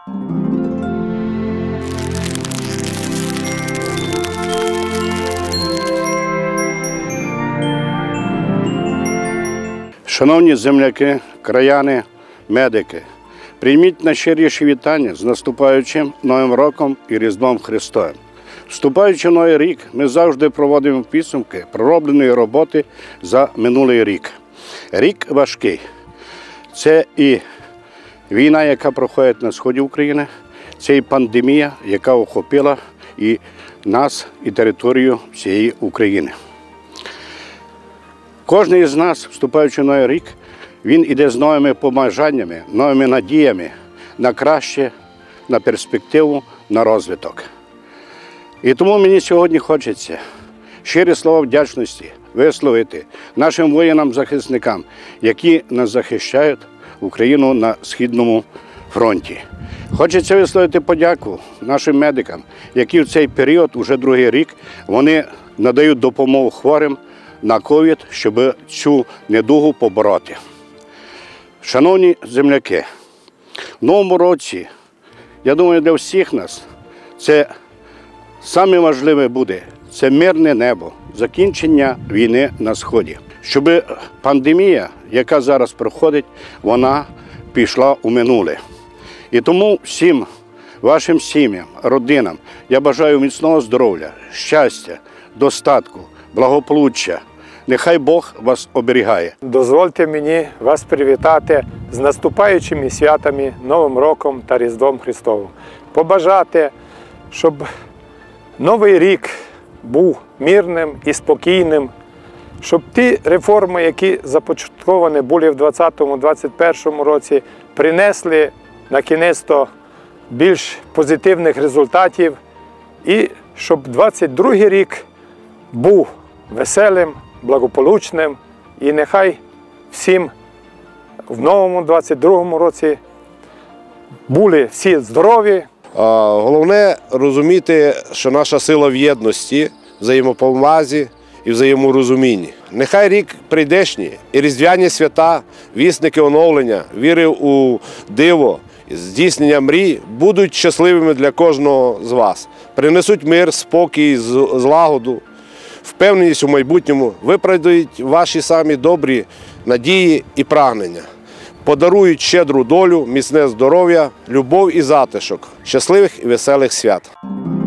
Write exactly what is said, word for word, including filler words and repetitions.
Шановні земляки, краяни, медики, прийміть найщиріші вітання з наступаючим Новим роком і Різдвом Христовим. Вступаючи в Новий рік, ми завжди проводимо підсумки проробленої роботи за минулий рік. Рік важкий. Це і війна, яка проходить на сході України, це і пандемія, яка охопила і нас, і територію всієї України. Кожен із нас, вступаючи в Новий рік, він іде з новими побажаннями, новими надіями на краще, на перспективу, на розвиток. І тому мені сьогодні хочеться щирі слова вдячності висловити нашим воїнам-захисникам, які нас захищають Україну на Східному фронті. Хочеться висловити подяку нашим медикам, які в цей період, уже другий рік, вони надають допомогу хворим на ковід, щоб цю недугу побороти. Шановні земляки, в новому році, я думаю, для всіх нас це саме важливе буде – це мирне небо, закінчення війни на Сході. Щоб пандемія, яка зараз проходить, вона пішла у минуле. І тому всім вашим сім'ям, родинам я бажаю міцного здоров'я, щастя, достатку, благополуччя. Нехай Бог вас оберігає. Дозвольте мені вас привітати з наступаючими святами, Новим роком та Різдвом Христовим. Побажати, щоб Новий рік був мирним і спокійним, щоб ті реформи, які започатковані були в двадцятому - двадцять першому році, принесли на кінець-то більш позитивних результатів і щоб двадцять другий рік був веселим, благополучним і нехай всім в новому двадцять другому році були всі здорові. Головне розуміти, що наша сила в єдності, взаємоповазі і взаєморозумінні. Нехай рік прийдешній і різдвяні свята, вісники оновлення, віри у диво, здійснення мрій будуть щасливими для кожного з вас. Принесуть мир, спокій, злагоду, впевненість у майбутньому, виправдають ваші самі добрі надії і прагнення. Подарують щедру долю, міцне здоров'я, любов і затишок, щасливих і веселих свят.